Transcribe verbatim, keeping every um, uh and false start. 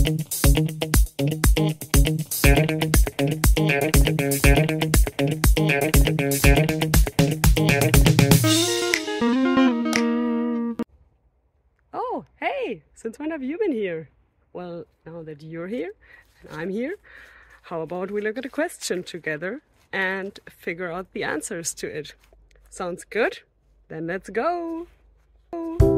Oh, hey, since when have you been here? Well, now that you're here and I'm here, how about we look at a question together and figure out the answers to it? Sounds good? Then let's go!